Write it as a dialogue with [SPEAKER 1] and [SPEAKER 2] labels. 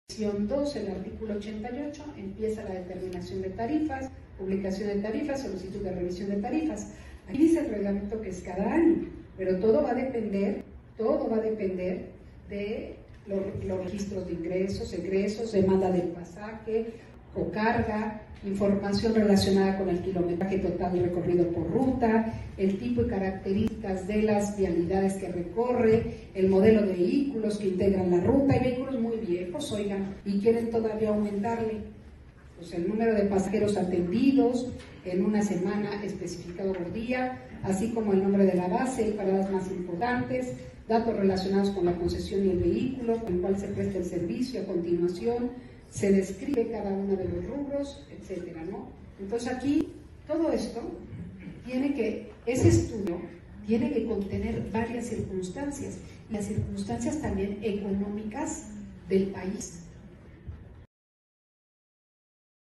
[SPEAKER 1] Sección 2, el artículo 88, empieza la determinación de tarifas, publicación de tarifas, solicitud de revisión de tarifas. Aquí dice el reglamento que es cada año, pero todo va a depender de los registros de ingresos, egresos, demanda del pasaje o carga, información relacionada con el kilometraje total recorrido por ruta, el tipo y características de las vialidades que recorre, el modelo de vehículos que integran la ruta. Hay vehículos muy viejos, oigan, y quieren todavía aumentarle pues, el número de pasajeros atendidos en una semana especificado por día, así como el nombre de la base, paradas más importantes, datos relacionados con la concesión y el vehículo con el cual se presta el servicio. A continuación se describe cada uno de los rubros, etcétera, ¿no? Entonces aquí todo esto ese estudio tiene que contener varias circunstancias, y las circunstancias también económicas del país.